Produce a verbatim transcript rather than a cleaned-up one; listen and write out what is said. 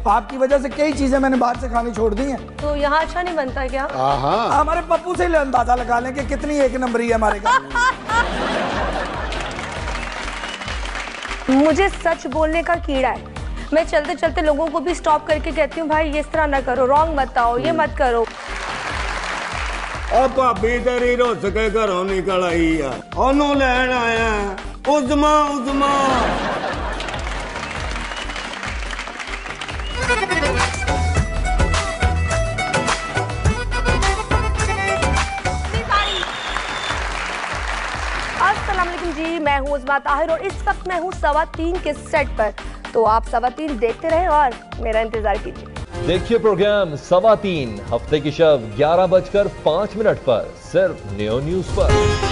आपकी वजह से कई चीजें मैंने बाहर से खानी छोड़ दी हैं। तो यहाँ अच्छा नहीं बनता क्या? हाँ, हमारे पप्पू से अंदाजा लगा लें कि कितनी एक नंबरी है हमारे घर में। मुझे सच बोलने का कीड़ा है। मैं चलते चलते लोगों को भी स्टॉप करके कहती हूँ भाई ये इस तरह ना करो, रॉन्ग मत आओ, ये मत करो। ओ भाभी तेरी रुस के घरों निकल आई है, ओनू लैन आया उजमा उजमा। अस्सलाम वालेकुम जी, मैं हूँ उज़मा ताहिर और इस वक्त मैं हूँ सवा तीन के सेट पर। तो आप सवा तीन देखते रहें और मेरा इंतजार कीजिए। देखिए प्रोग्राम सवा तीन हफ्ते की शब ग्यारह बजकर पाँच मिनट पर सिर्फ नियो न्यूज पर।